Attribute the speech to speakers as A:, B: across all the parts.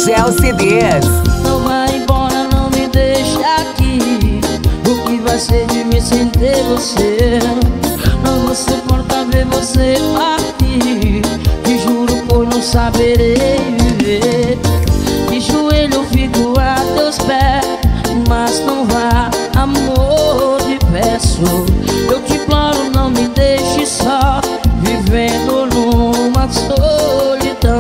A: Rangel CDs.
B: Não vai embora, não me deixe aqui. O que vai ser de mim sem ter você? Não vou suportar ver você partir. Te juro por não saberei viver. De joelho eu fico a teus pés, mas não vá, amor, te peço. Eu te imploro, não me deixe só, vivendo numa solidão.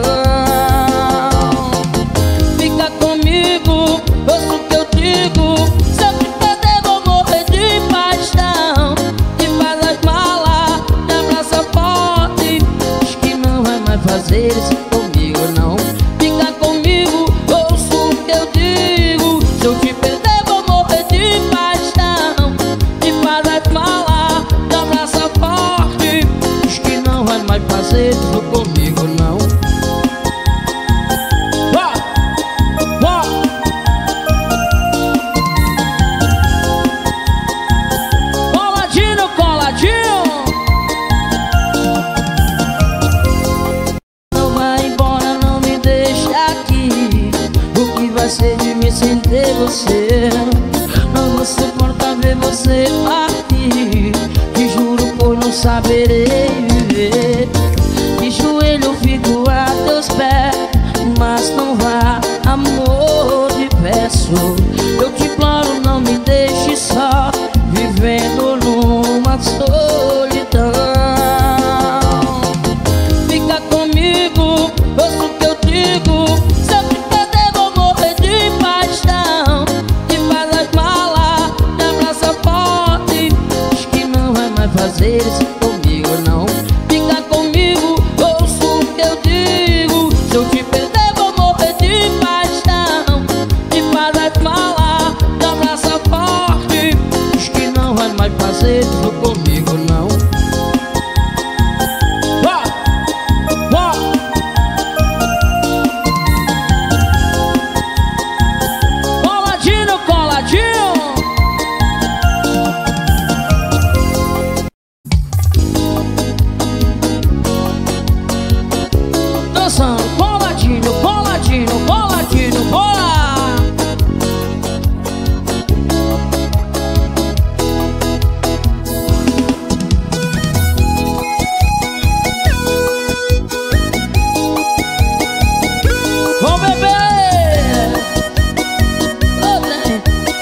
B: Fica comigo, ouça o que eu digo. Se eu te perder vou morrer de paixão. Te faz as malas, te abraça forte. Diz que não vai mais fazer isso comigo não. Fica comigo, ouça o que eu digo. Se eu te perder vou morrer de paixão. Te faz as malas, te abraça forte. Diz que não vai mais fazer isso comigo não. Coladinho, coladinho. Não vai embora, não me deixe aqui. O que vai ser de mim sem ter você? Não vou suportar ver você partir. Te juro por não saberei viver. De joelho eu fico a teus pés, mas não vá, amor, te peço. Eu te imploro, não me deixe só, vivendo numa solidão. Fica comigo, ouça o que eu digo. Se eu te perder vou morrer de paixão. Te faz as malas, te abraça forte. Diz que não vai mais fazer isso comigo não. Fica comigo, ouça o que eu digo. Se eu te perder vou morrer de paixão. Te faz as malas, te abraça forte. Diz que não vai mais fazer isso comigo não. Coladinho, coladinho. Dançando, coladinho, coladinho, coladinho, bora! Vamos beber! Ô, trem.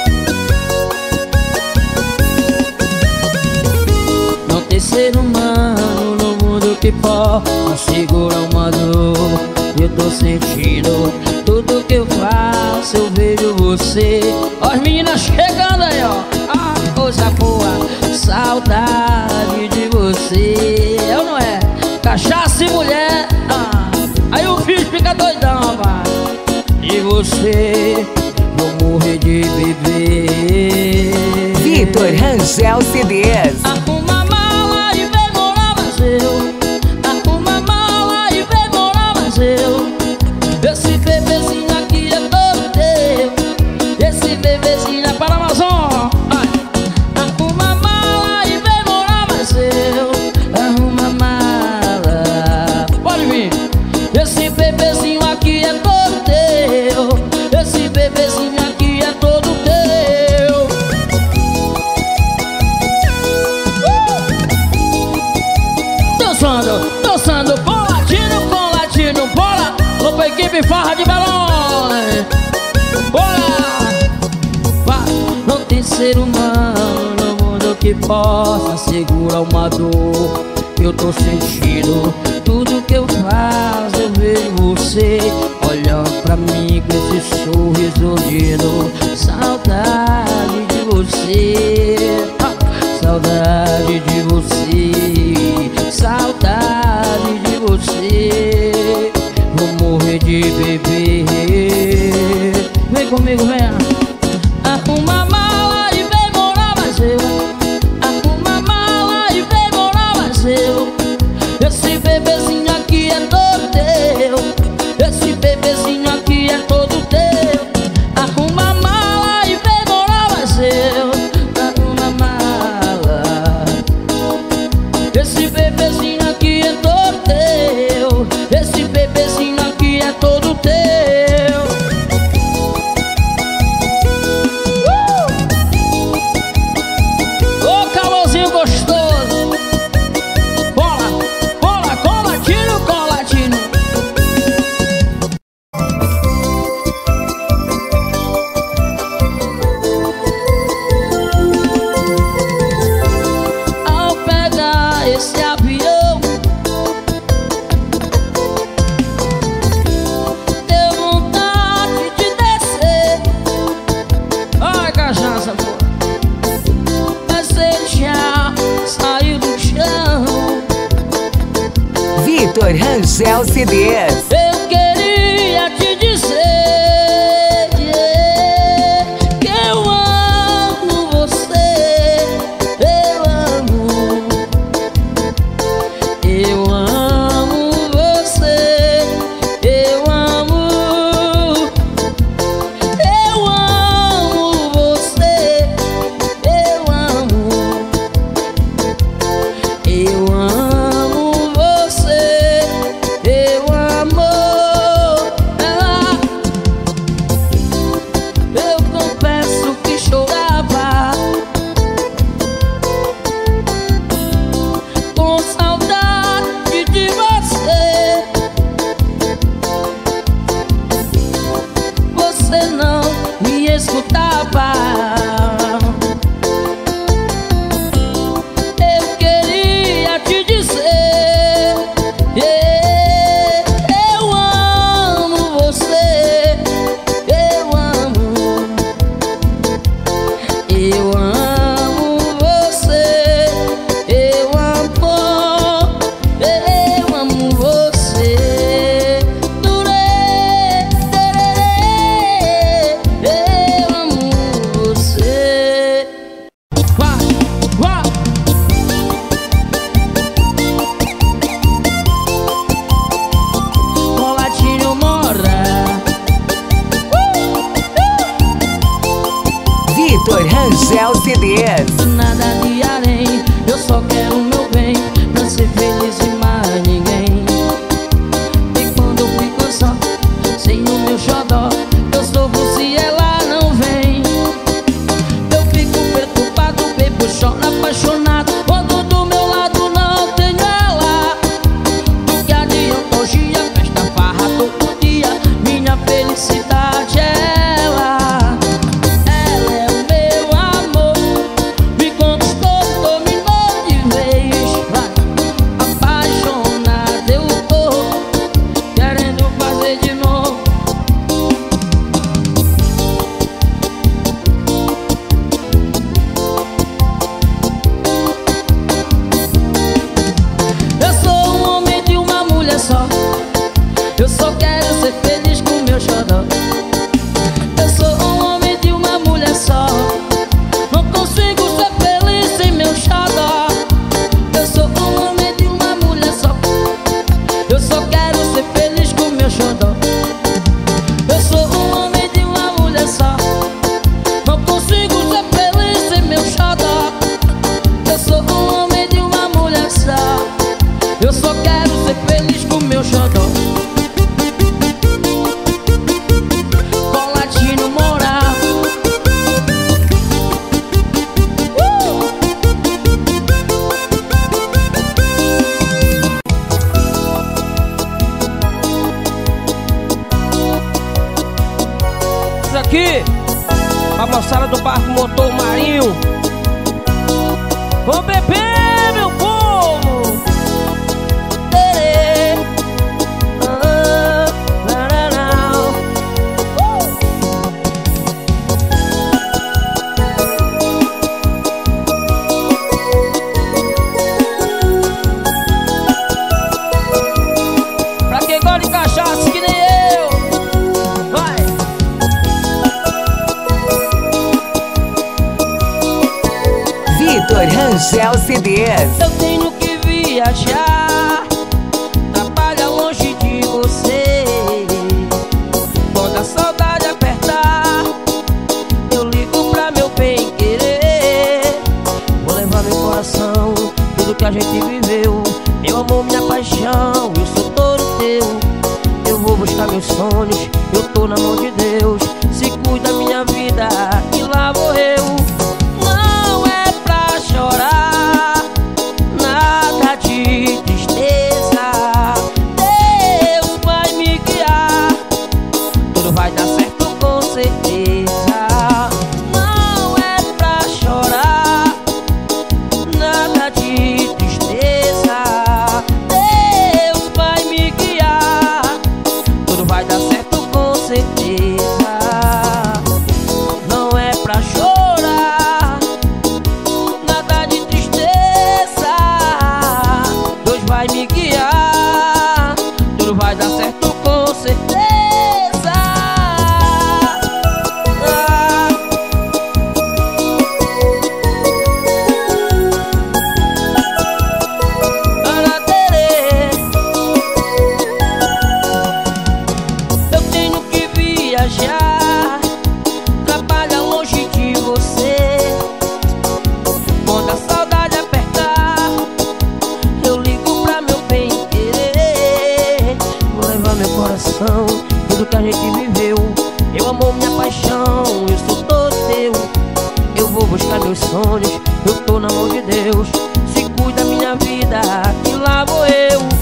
B: Não tem ser humano no mundo que possa segurar uma dor. Eu tô sentindo tudo que eu faço, eu vejo você. Ó as meninas chegando aí, ó. Ah, coisa boa, saudade de você. É ou não é? Cachaça e mulher. Ah, aí o filho fica doidão, rapaz. E você, vou morrer de beber.
A: Vitor Rangel CDs.
B: Arruma mala e vem morar mais eu. Arruma mala e vem morar mais eu. Esse bebezinho aqui é todo teu. Esse bebezinho é para Amazon. Arruma mala e vem morar mais eu. Arruma mala. Pode vir. Esse bebezinho aqui é todo teu. Esse bebezinho aqui é todo teu. Dançando, dançando, coladinho, coladinho, bora! Vamos pra equipe Farra de Belém. Bora! Vai. Não tem ser humano no mundo que possa segurar uma dor. Eu tô sentindo tudo que eu faço, eu vejo você olhando pra mim com esse sorriso lindo. Saudade de você, saudade de você, saudade de você. Vou morrer de beber. Vem comigo, vem. Arruma mala e vem morar mais eu. Arruma mala e vem morar mais eu. Esse bebezinho aqui é todo teu. Esse bebezinho aqui é todo teu. Arruma mala e vem morar mais eu. Arruma mala. Esse bebezinho aqui é todo teu. Esse bebezinho aqui é todo teu.
A: Rangel CDs.
B: Eu queria te dizer que eu amo você. Eu amo você. Eu amo você. Eu amo você. Eu amo. Eu confesso que chorava com saudade de você. Você não me escutava. Eu queria te dizer, eu amo você. Eu amo você. Eu amo você. Eu amo você. Vai, vai. Coladinho mora.
A: Vitor Rangel CDs.
B: Nada de além, eu só quero o meu bem, pra ser feliz e mais ninguém. E quando eu fico só, sem o meu xodó, eu sofro se ela não vem. Eu fico perturbado, bebo, choro apaixonado, quando do meu lado não tem ela. Do que adianta hoje a festa, farra todo dia, minha felicidade é ela. Ela é o meu amor, me conquistou, dominou de vez. Vai, apaixonado eu tô, querendo fazer de novo. Eu sou um homem de uma mulher só, eu só quero ser feliz com meu xodó. Eu sou um homem de uma mulher só, não consigo ser feliz sem meu xodó. Eu sou um homem de uma mulher só, eu só quero ser feliz com meu xodó. Eu sou um homem de uma mulher só, não consigo ser feliz sem meu xodó. Eu sou um homem de uma mulher só, eu só quero ser feliz com meu xodó. Coladinho moral. Isso aqui, a moçada do barco Motor Marinho. Ô bebê, meu povo. Pra quem gosta de cachaça que nem eu, vai.
A: Vitor Rangel CDs.
B: Eu tenho que viajar, trabalha longe de você. Quando a saudade apertar, eu ligo pra meu bem querer. Vou levar meu coração, tudo que a gente viveu, meu amor, minha paixão, eu sou todo teu. Eu vou buscar meus sonhos, eu tô na mão de Deus. Se cuida minha vida e lá vou eu. Não é pra chorar, nada de tristeza. Deus vai me guiar, tudo vai dar certo com certeza. Não é pra chorar, nada de tristeza. Deus vai me guiar, tudo vai dar certo dar certo com certeza. Eu tenho que viajar, trabalhar longe de você. Quando a saudade apertar, eu ligo pra meu bem querer. Vou levar meu coração, tudo que a gente viveu. Meu amor, minha paixão, eu sou todo teu. Eu vou buscar meus sonhos, eu tô na mão de Deus. Se cuida minha vida, que lá vou eu.